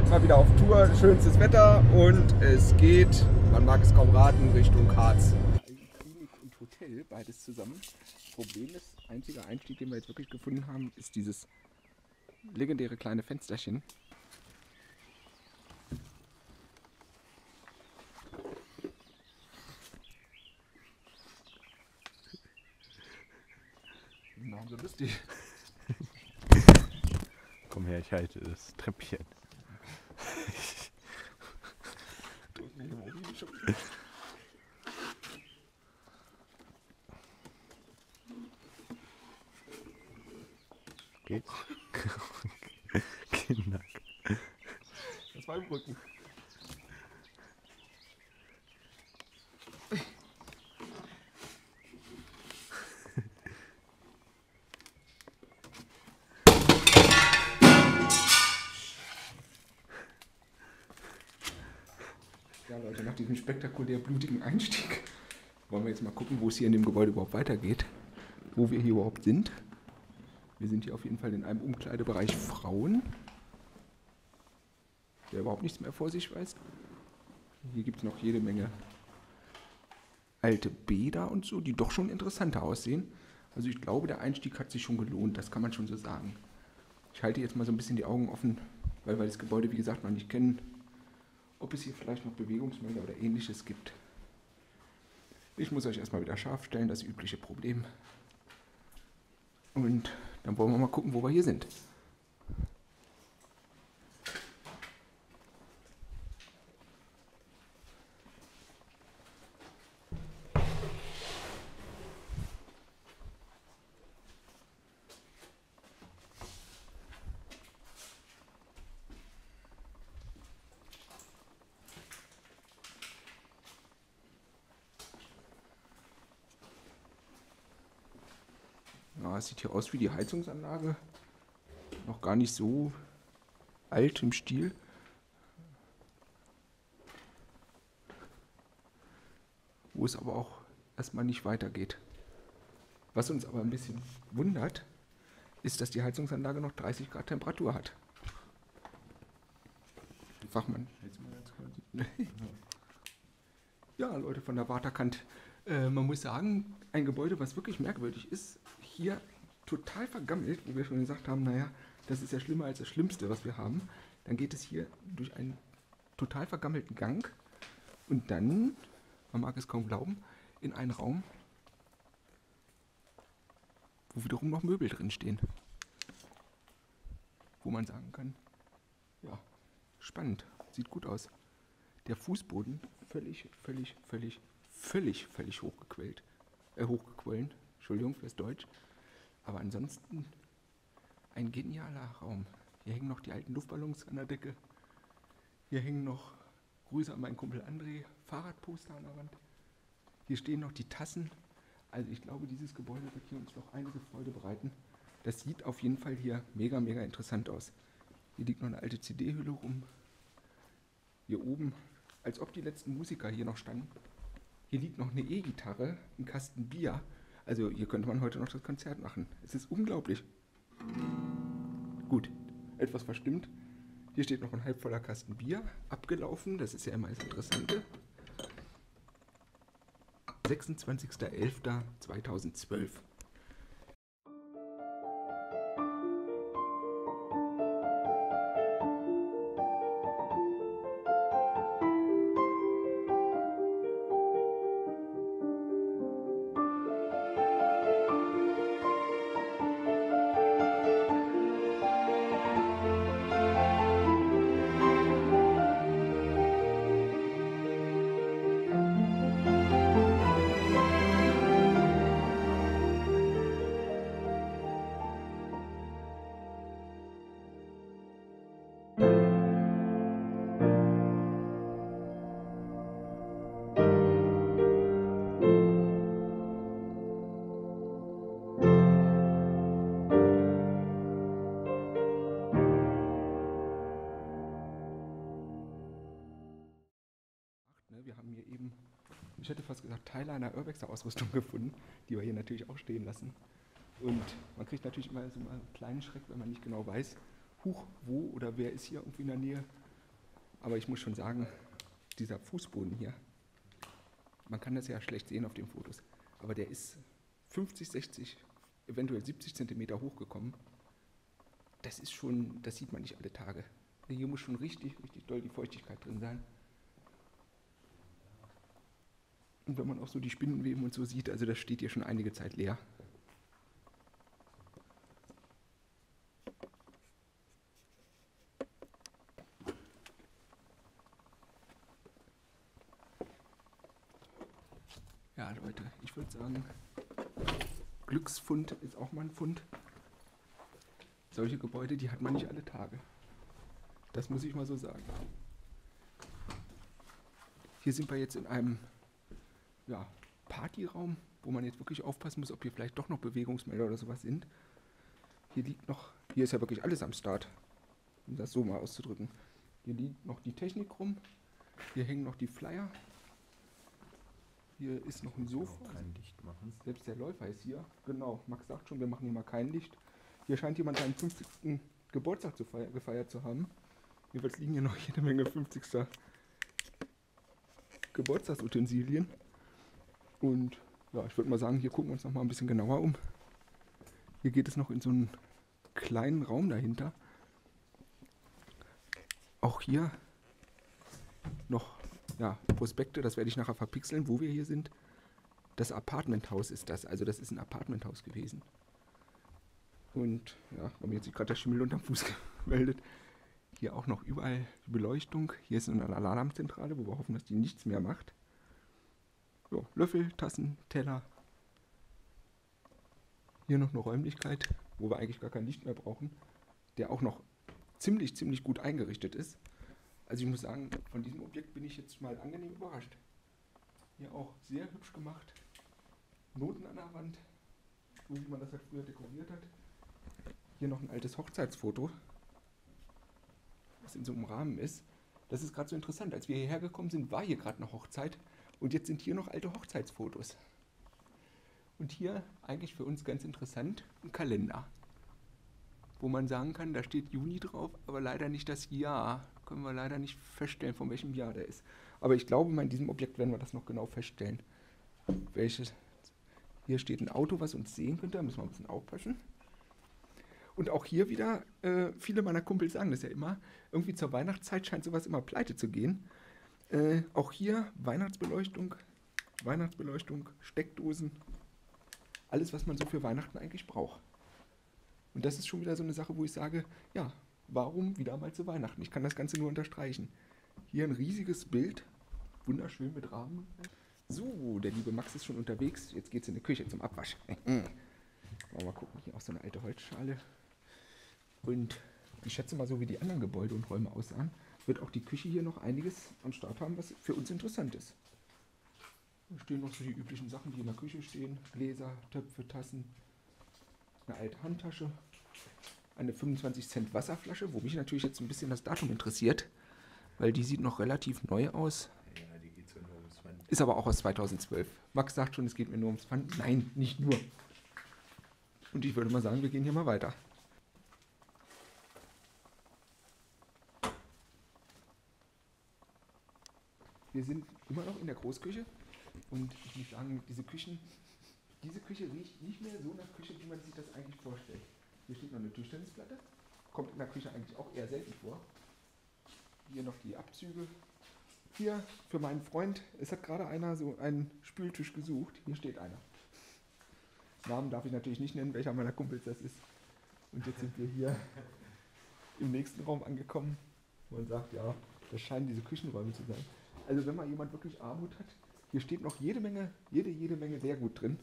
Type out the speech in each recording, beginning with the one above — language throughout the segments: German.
mal wieder auf Tour, schönstes Wetter und es geht, man mag es kaum raten, Richtung Harz. Klinik und Hotel, beides zusammen. Problem ist, einziger Einstieg, den wir jetzt wirklich gefunden haben, ist dieses legendäre kleine Fensterchen. Warum so lustig? Komm her, ich halte das Treppchen. Geht's? Kinder. Das war im Rücken. Ja Leute, nach diesem spektakulär blutigen Einstieg wollen wir jetzt mal gucken, wo es hier in dem Gebäude überhaupt weitergeht. Wo wir hier überhaupt sind. Wir sind hier auf jeden Fall in einem Umkleidebereich Frauen, der überhaupt nichts mehr vor sich weiß. Hier gibt es noch jede Menge alte Bäder und so, die doch schon interessanter aussehen. Also ich glaube, der Einstieg hat sich schon gelohnt, das kann man schon so sagen. Ich halte jetzt mal so ein bisschen die Augen offen, weil wir das Gebäude, wie gesagt, noch nicht kennen, ob es hier vielleicht noch Bewegungsmelder oder ähnliches gibt. Ich muss euch erstmal wieder scharf stellen, das übliche Problem. Und dann wollen wir mal gucken, wo wir hier sind. Ja, es sieht hier aus wie die Heizungsanlage. Noch gar nicht so alt im Stil. Wo es aber auch erstmal nicht weitergeht. Was uns aber ein bisschen wundert, ist, dass die Heizungsanlage noch 30 Grad Temperatur hat. Fachmann. Ja, Leute von der Waterkant. Man muss sagen, ein Gebäude, was wirklich merkwürdig ist, hier total vergammelt, wo wir schon gesagt haben, naja, das ist ja schlimmer als das Schlimmste, was wir haben. Dann geht es hier durch einen total vergammelten Gang und dann, man mag es kaum glauben, in einen Raum, wo wiederum noch Möbel drin stehen. Wo man sagen kann, ja, spannend, sieht gut aus. Der Fußboden völlig hochgequollen. Entschuldigung fürs Deutsch. Aber ansonsten ein genialer Raum. Hier hängen noch die alten Luftballons an der Decke. Hier hängen noch Grüße an meinen Kumpel André, Fahrradposter an der Wand. Hier stehen noch die Tassen. Also ich glaube, dieses Gebäude wird hier uns noch einige Freude bereiten. Das sieht auf jeden Fall hier mega interessant aus. Hier liegt noch eine alte CD-Hülle rum. Hier oben, als ob die letzten Musiker hier noch standen. Hier liegt noch eine E-Gitarre, ein Kasten Bier. Also hier könnte man heute noch das Konzert machen. Es ist unglaublich. Gut, etwas verstimmt. Hier steht noch ein halbvoller Kasten Bier, abgelaufen. Das ist ja immer das Interessante. 26.11.2012. Wir haben hier eben, ich hätte fast gesagt, Teile einer Urbexer-Ausrüstung gefunden, die wir hier natürlich auch stehen lassen. Und man kriegt natürlich immer so einen kleinen Schreck, wenn man nicht genau weiß, huch, wo oder wer ist hier irgendwie in der Nähe. Aber ich muss schon sagen, dieser Fußboden hier, man kann das ja schlecht sehen auf den Fotos, aber der ist 50, 60, eventuell 70 Zentimeter hochgekommen. Das ist schon, das sieht man nicht alle Tage. Hier muss schon richtig, richtig doll die Feuchtigkeit drin sein. Und wenn man auch so die Spinnenweben und so sieht, also das steht hier schon einige Zeit leer. Ja, Leute, ich würde sagen, Glücksfund ist auch mal ein Fund. Solche Gebäude, die hat man nicht alle Tage. Das muss ich mal so sagen. Hier sind wir jetzt in einem Partyraum, wo man jetzt wirklich aufpassen muss, ob hier vielleicht doch noch Bewegungsmelder oder sowas sind. Hier liegt noch, hier ist ja wirklich alles am Start, um das so mal auszudrücken. Hier liegt noch die Technik rum, hier hängen noch die Flyer. Hier ist noch ein Sofa. Kein Licht machen. Selbst der Läufer ist hier. Genau, Max sagt schon, wir machen hier mal kein Licht. Hier scheint jemand seinen 50. Geburtstag gefeiert zu haben. Jedenfalls liegen hier noch jede Menge 50. Geburtstagsutensilien. Und ja, ich würde mal sagen, hier gucken wir uns noch mal ein bisschen genauer um. Hier geht es noch in so einen kleinen Raum dahinter. Auch hier noch Prospekte, das werde ich nachher verpixeln, wo wir hier sind. Das Apartmenthaus ist das, also das ist ein Apartmenthaus gewesen. Und ja, bei mir hat sich gerade der Schimmel unterm Fuß gemeldet. Hier auch noch überall die Beleuchtung. Hier ist eine Alarmzentrale, wo wir hoffen, dass die nichts mehr macht. So, Löffel, Tassen, Teller. Hier noch eine Räumlichkeit, wo wir eigentlich gar kein Licht mehr brauchen, der auch noch ziemlich gut eingerichtet ist. Also ich muss sagen, von diesem Objekt bin ich jetzt mal angenehm überrascht. Hier auch sehr hübsch gemacht. Noten an der Wand, so wie man das halt früher dekoriert hat. Hier noch ein altes Hochzeitsfoto, was in so einem Rahmen ist. Das ist gerade so interessant. Als wir hierher gekommen sind, war hier gerade eine Hochzeit und jetzt sind hier noch alte Hochzeitsfotos. Und hier, eigentlich für uns ganz interessant, ein Kalender, wo man sagen kann, da steht Juni drauf, aber leider nicht das Jahr. Können wir leider nicht feststellen, von welchem Jahr der ist. Aber ich glaube, in diesem Objekt werden wir das noch genau feststellen. Hier steht ein Auto, was uns sehen könnte, da müssen wir ein bisschen aufpassen. Und auch hier wieder, viele meiner Kumpels sagen das ja immer, irgendwie zur Weihnachtszeit scheint sowas immer pleite zu gehen. Auch hier Weihnachtsbeleuchtung, Steckdosen, alles, was man so für Weihnachten eigentlich braucht. Und das ist schon wieder so eine Sache, wo ich sage, ja, warum wieder mal zu Weihnachten? Ich kann das Ganze nur unterstreichen. Hier ein riesiges Bild, wunderschön mit Rahmen. So, der liebe Max ist schon unterwegs. Jetzt geht es in die Küche zum Abwasch. Mal gucken, hier auch so eine alte Holzschale. Und ich schätze mal, so wie die anderen Gebäude und Räume aussahen, wird auch die Küche hier noch einiges am Start haben, was für uns interessant ist. Da stehen noch so die üblichen Sachen, die in der Küche stehen. Gläser, Töpfe, Tassen, eine alte Handtasche, eine 25 Cent Wasserflasche, wo mich natürlich jetzt ein bisschen das Datum interessiert, weil die sieht noch relativ neu aus. Ja, die geht so nur ums Pfand. Ist aber auch aus 2012. Max sagt schon, es geht mir nur ums Pfand. Nein, nicht nur. Und ich würde mal sagen, wir gehen hier mal weiter. Wir sind immer noch in der Großküche und ich muss sagen, diese Küche riecht nicht mehr so nach Küche, wie man sich das eigentlich vorstellt. Hier steht noch eine Tischtennisplatte, kommt in der Küche eigentlich auch eher selten vor. Hier noch die Abzüge. Hier für meinen Freund, es hat gerade einer so einen Spültisch gesucht, hier steht einer. Namen darf ich natürlich nicht nennen, welcher meiner Kumpels das ist. Und jetzt sind wir hier im nächsten Raum angekommen, wo man sagt, ja, das scheinen diese Küchenräume zu sein. Also wenn mal jemand wirklich Armut hat, hier steht noch jede Menge Leergut drin.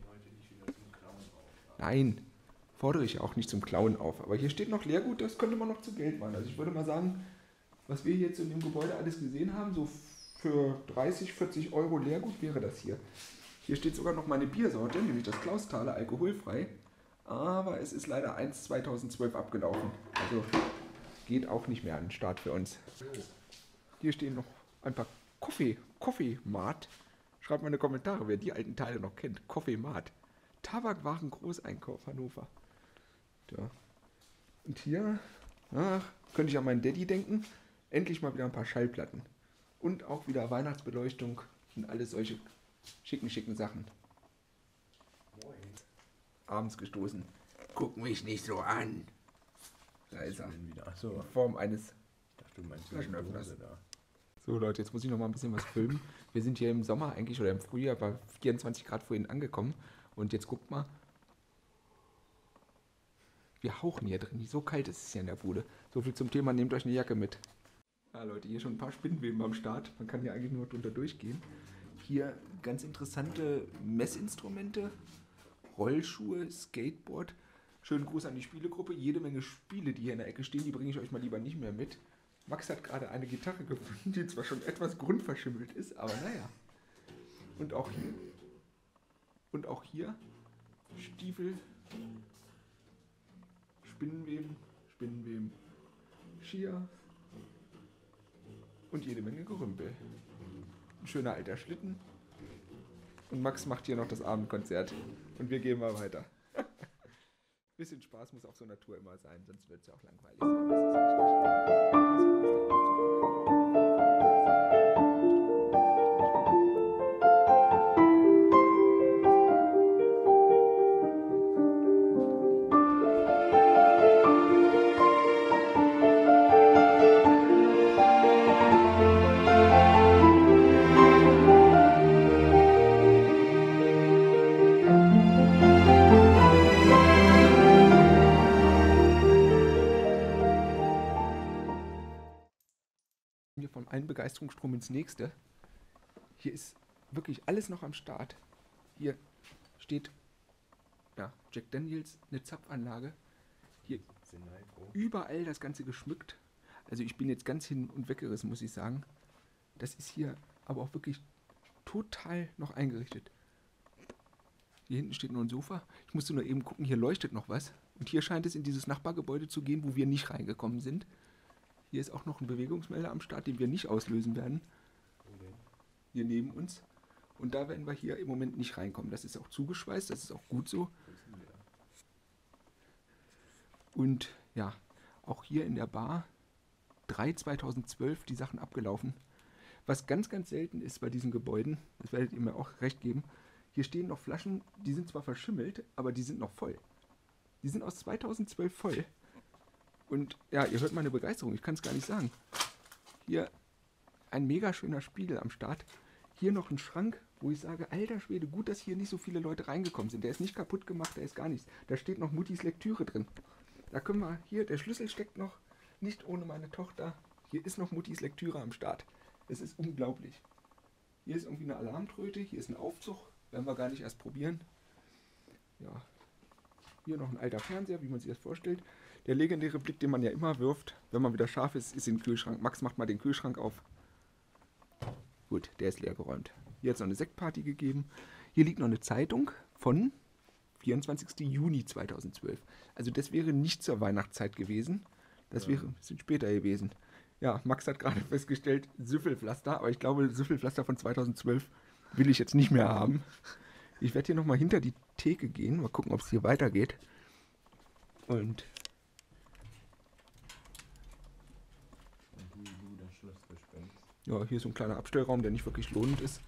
Nein, fordere ich auch nicht zum Klauen auf. Aber hier steht noch Leergut, das könnte man noch zu Geld machen. Also ich würde mal sagen, was wir jetzt in dem Gebäude alles gesehen haben, so für 30, 40 Euro Leergut wäre das hier. Hier steht sogar noch meine Biersorte, nämlich das Klausthaler, alkoholfrei. Aber es ist leider 2012 abgelaufen. Also geht auch nicht mehr an den Start für uns. Hier stehen noch ein paar Coffee-Mart. Schreibt mal in die Kommentare, wer die alten Teile noch kennt. Coffee-Mart. Tabakwaren Großeinkauf Hannover. Ja. Und hier könnte ich an meinen Daddy denken. Endlich mal wieder ein paar Schallplatten. Und auch wieder Weihnachtsbeleuchtung und alles solche schicken Sachen. Moin. Abends gestoßen. Guck mich nicht so an. Da ist er. Wieder. Achso, In Form eines ich dachte, du meinst die Flaschenöffners. Dose da. So Leute, jetzt muss ich noch mal ein bisschen was filmen. Wir sind hier im Sommer eigentlich oder im Frühjahr bei 24 Grad vorhin angekommen. Und jetzt guckt mal. Wir hauchen hier drin. So kalt ist es hier in der Bude. So viel zum Thema, nehmt euch eine Jacke mit. Ja Leute, hier schon ein paar Spinnweben am Start. Man kann hier eigentlich nur drunter durchgehen. Hier ganz interessante Messinstrumente, Rollschuhe, Skateboard. Schönen Gruß an die Spielegruppe. Jede Menge Spiele, die hier in der Ecke stehen, die bringe ich euch mal lieber nicht mehr mit. Max hat gerade eine Gitarre gefunden, die zwar schon etwas grundverschimmelt ist, aber naja. Und auch hier Stiefel, Spinnenweben, Skier und jede Menge Gerümpel. Ein schöner alter Schlitten. Und Max macht hier noch das Abendkonzert. Und wir gehen mal weiter. Bisschen Spaß muss auf so einer Tour immer sein, sonst wird es ja auch langweilig sein. Hier vom einen Begeisterungsstrom ins nächste. Hier ist wirklich alles noch am Start. Hier steht ja, Jack Daniels, eine Zapfanlage. Hier überall das Ganze geschmückt. Also ich bin jetzt ganz hin und weggerissen, muss ich sagen. Das ist hier aber auch wirklich total noch eingerichtet. Hier hinten steht noch ein Sofa. Ich musste nur eben gucken, hier leuchtet noch was. Und hier scheint es in dieses Nachbargebäude zu gehen, wo wir nicht reingekommen sind. Hier ist auch noch ein Bewegungsmelder am Start, den wir nicht auslösen werden. Hier neben uns. Und da werden wir hier im Moment nicht reinkommen. Das ist auch zugeschweißt, das ist auch gut so. Und ja, auch hier in der Bar 2012 die Sachen abgelaufen. Was ganz, ganz selten ist bei diesen Gebäuden, das werdet ihr mir auch recht geben, hier stehen noch Flaschen, die sind zwar verschimmelt, aber die sind noch voll. Die sind aus 2012 voll. Und ja, ihr hört meine Begeisterung, ich kann es gar nicht sagen. Hier ein mega schöner Spiegel am Start. Hier noch ein Schrank, wo ich sage, alter Schwede, gut, dass hier nicht so viele Leute reingekommen sind. Der ist nicht kaputt gemacht, da ist gar nichts. Da steht noch Muttis Lektüre drin. Da können wir, hier, der Schlüssel steckt noch, nicht ohne meine Tochter. Hier ist noch Muttis Lektüre am Start. Es ist unglaublich. Hier ist irgendwie eine Alarmtröte, hier ist ein Aufzug, werden wir gar nicht erst probieren. Ja, hier noch ein alter Fernseher, wie man sich das vorstellt. Der legendäre Blick, den man ja immer wirft, wenn man wieder scharf ist, ist in den Kühlschrank. Max macht mal den Kühlschrank auf. Gut, der ist leer geräumt. Hier hat es noch eine Sektparty gegeben. Hier liegt noch eine Zeitung von 24. Juni 2012. Also das wäre nicht zur Weihnachtszeit gewesen. Das wäre ein bisschen später gewesen. Ja, Max hat gerade festgestellt, Süffelpflaster. Aber ich glaube, Süffelpflaster von 2012 will ich jetzt nicht mehr haben. Ich werde hier nochmal hinter die Theke gehen. Mal gucken, ob es hier weitergeht. Und ja, hier ist so ein kleiner Abstellraum, der nicht wirklich lohnend ist.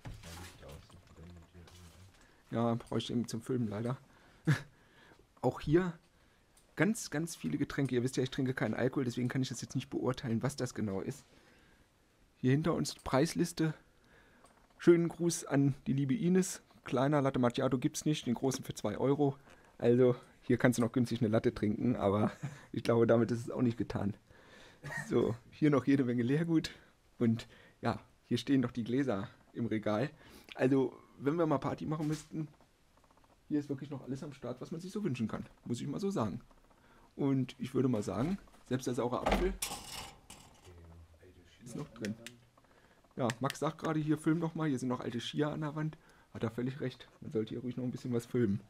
Ja, brauche ich eben zum Filmen leider. Auch hier ganz, ganz viele Getränke. Ihr wisst ja, ich trinke keinen Alkohol, deswegen kann ich das jetzt nicht beurteilen, was das genau ist. Hier hinter uns die Preisliste. Schönen Gruß an die liebe Ines. Kleiner Latte Macchiato gibt es nicht, den großen für 2 Euro. Also hier kannst du noch günstig eine Latte trinken, aber ich glaube, damit ist es auch nicht getan. So, hier noch jede Menge Leergut. Und ja, hier stehen noch die Gläser im Regal. Also, wenn wir mal Party machen müssten, hier ist wirklich noch alles am Start, was man sich so wünschen kann. Muss ich mal so sagen. Und ich würde mal sagen, selbst der saure Apfel ist noch drin. Ja, Max sagt gerade hier, film doch mal, hier sind noch alte Skier an der Wand. Hat er völlig recht. Man sollte hier ruhig noch ein bisschen was filmen.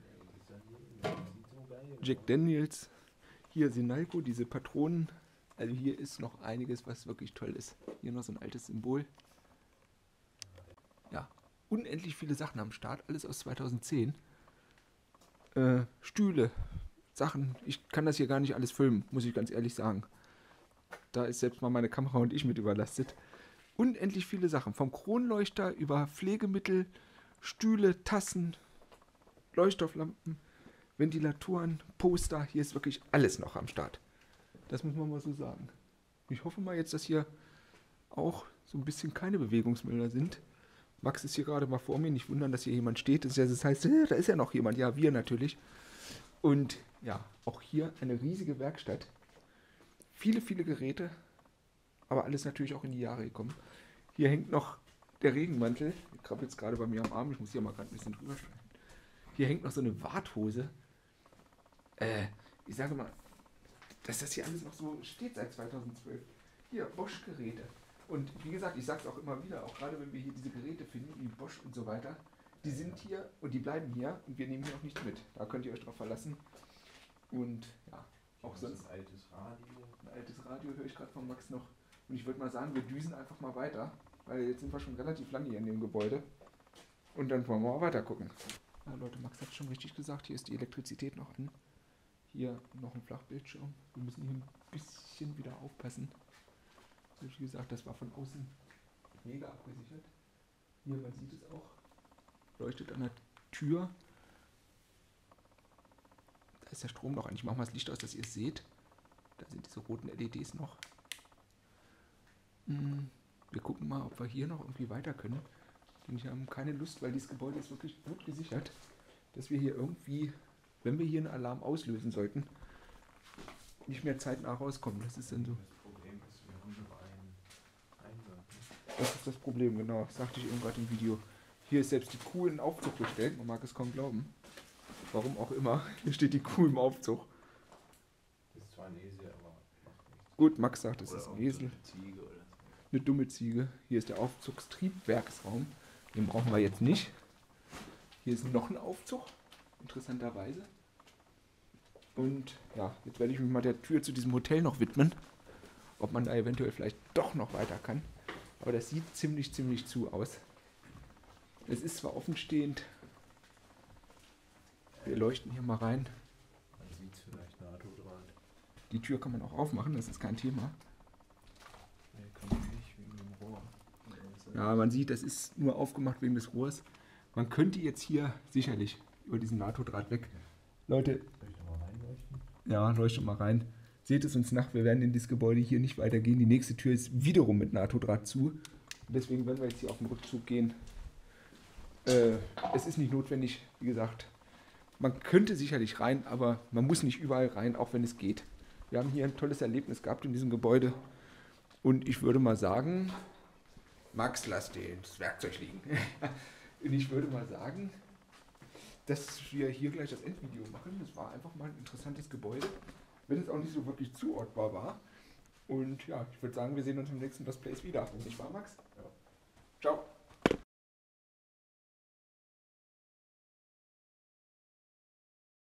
Jack Daniels. Hier Sinalco, diese Patronen. Also hier ist noch einiges, was wirklich toll ist. Hier noch so ein altes Symbol. Ja, unendlich viele Sachen am Start. Alles aus 2010. Stühle, Sachen. Ich kann das hier gar nicht alles filmen, muss ich ganz ehrlich sagen. Da ist selbst mal meine Kamera und ich mit überlastet. Unendlich viele Sachen. Vom Kronleuchter über Pflegemittel, Stühle, Tassen, Leuchtstofflampen, Ventilatoren, Poster. Hier ist wirklich alles noch am Start. Das muss man mal so sagen. Ich hoffe mal jetzt, dass hier auch so ein bisschen keine Bewegungsmelder sind. Max ist hier gerade mal vor mir. Nicht wundern, dass hier jemand steht. Das heißt, da ist ja noch jemand. Ja, wir natürlich. Und ja, auch hier eine riesige Werkstatt. Viele, viele Geräte. Aber alles natürlich auch in die Jahre gekommen. Hier hängt noch der Regenmantel. Ich krabbelt jetzt gerade bei mir am Arm. Ich muss hier mal gerade ein bisschen drüber stellen. Hier hängt noch so eine Warthose. Ich sage mal, dass das hier alles noch so steht seit 2012. Hier, Bosch-Geräte. Und wie gesagt, ich sage es auch immer wieder, auch gerade wenn wir hier diese Geräte finden, wie Bosch und so weiter, die sind hier und die bleiben hier und wir nehmen hier auch nichts mit. Da könnt ihr euch drauf verlassen. Und ja, auch sonst. Ein altes Radio höre ich gerade von Max noch. Und ich würde mal sagen, wir düsen einfach mal weiter, weil jetzt sind wir schon relativ lange hier in dem Gebäude. Und dann wollen wir mal weiter gucken. Ja, Leute, Max hat schon richtig gesagt, hier ist die Elektrizität noch an. Hier noch ein Flachbildschirm. Wir müssen hier ein bisschen wieder aufpassen. Wie gesagt, das war von außen mega abgesichert. Hier, man sieht es auch. Leuchtet an der Tür. Da ist der Strom noch an. Ich mache mal das Licht aus, dass ihr es seht. Da sind diese roten LEDs noch. Wir gucken mal, ob wir hier noch irgendwie weiter können. Denn wir haben keine Lust, weil dieses Gebäude ist wirklich gut gesichert, dass wir hier irgendwie, wenn wir hier einen Alarm auslösen sollten, nicht mehr zeitnah rauskommen. Das ist dann so. Das Problem ist, wir haben nur einen Eingang. Das ist das Problem, genau. Das sagte ich eben gerade im Video. Hier ist selbst die Kuh in den Aufzug gestellt. Man mag es kaum glauben. Warum auch immer. Hier steht die Kuh im Aufzug. Das ist zwar ein Esel, aber macht nichts. Gut, Max sagt, es Oder ist auch ein Esel. eine Ziege oder so. Eine dumme Ziege. Hier ist der Aufzugstriebwerksraum. Den brauchen wir jetzt nicht. Hier ist noch ein Aufzug. Interessanterweise. Und ja, jetzt werde ich mich mal der Tür zu diesem Hotel noch widmen. Ob man da eventuell vielleicht doch noch weiter kann. Aber das sieht ziemlich zu aus. Es ist zwar offenstehend. Wir leuchten hier mal rein. Man sieht es vielleicht NATO-Draht. Die Tür kann man auch aufmachen, das ist kein Thema. Nee, kann man nicht, wegen dem Rohr. Ja, man sieht, das ist nur aufgemacht wegen des Rohrs. Man könnte jetzt hier sicherlich über diesen NATO-Draht weg. Leute, Soll ich da mal reinleuchten? ja, leuchtet mal rein. Seht es uns nach, wir werden in dieses Gebäude hier nicht weitergehen. Die nächste Tür ist wiederum mit NATO-Draht zu. Und deswegen werden wir jetzt hier auf den Rückzug gehen. Es ist nicht notwendig, wie gesagt. Man könnte sicherlich rein, aber man muss nicht überall rein, auch wenn es geht. Wir haben hier ein tolles Erlebnis gehabt in diesem Gebäude. Und ich würde mal sagen, Max, lass das Werkzeug liegen. Und ich würde mal sagen, dass wir hier gleich das Endvideo machen. Das war einfach mal ein interessantes Gebäude, wenn es auch nicht so wirklich zuordbar war. Und ja, ich würde sagen, wir sehen uns im nächsten Lost Place wieder. Nicht wahr, Max? Ja.